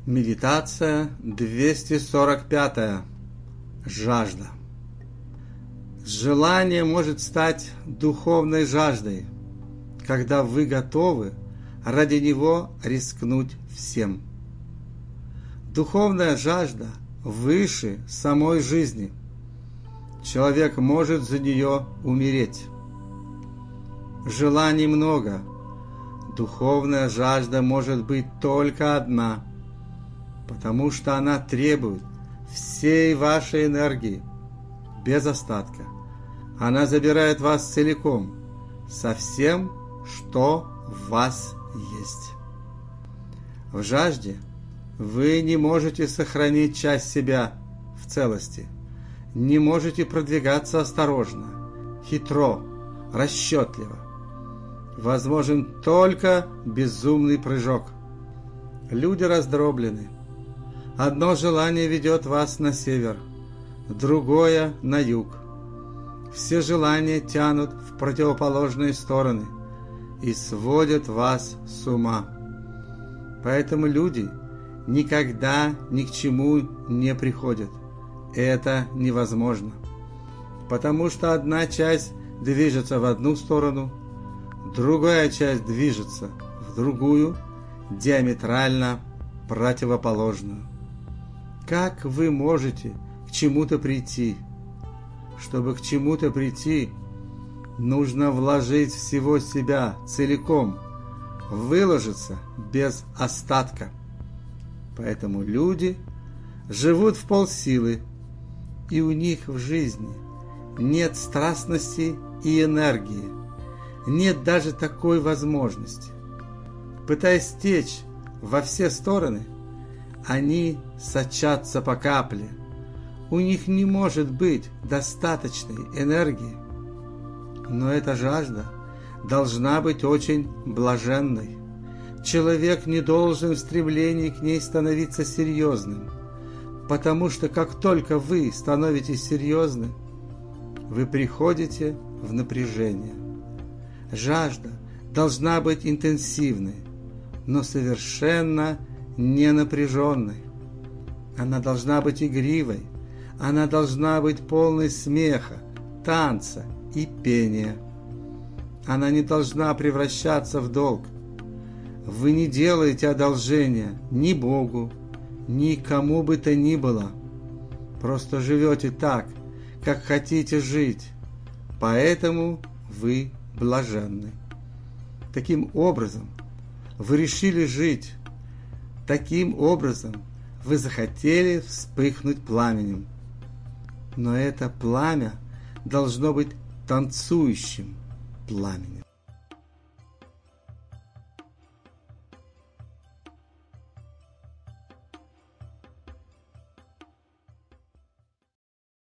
Медитация 245. Жажда. Желание может стать духовной жаждой, когда вы готовы ради него рискнуть всем. Духовная жажда выше самой жизни. Человек может за нее умереть. Желаний много. Духовная жажда может быть только одна, потому что она требует всей вашей энергии, без остатка. Она забирает вас целиком, со всем, что в вас есть. В жажде вы не можете сохранить часть себя в целости, не можете продвигаться осторожно, хитро, расчетливо. Возможен только безумный прыжок. Люди раздроблены. Одно желание ведет вас на север, другое – на юг. Все желания тянут в противоположные стороны и сводят вас с ума. Поэтому люди никогда ни к чему не приходят. Это невозможно, потому что одна часть движется в одну сторону, другая часть движется в другую, диаметрально противоположную. Как вы можете к чему-то прийти? Чтобы к чему-то прийти, нужно вложить всего себя целиком, выложиться без остатка. Поэтому люди живут в полсилы, и у них в жизни нет страстности и энергии, нет даже такой возможности. Пытаясь течь во все стороны, они сочатся по капле. У них не может быть достаточной энергии. Но эта жажда должна быть очень блаженной. Человек не должен в стремлении к ней становиться серьезным, потому что как только вы становитесь серьезным, вы приходите в напряжение. Жажда должна быть интенсивной, но совершенно не напряженной. Она должна быть игривой, она должна быть полной смеха, танца и пения. Она не должна превращаться в долг. Вы не делаете одолжения ни Богу, ни кому бы то ни было. Просто живете так, как хотите жить, поэтому вы блаженны. Таким образом, вы решили жить. Таким образом, вы захотели вспыхнуть пламенем. Но это пламя должно быть танцующим пламенем.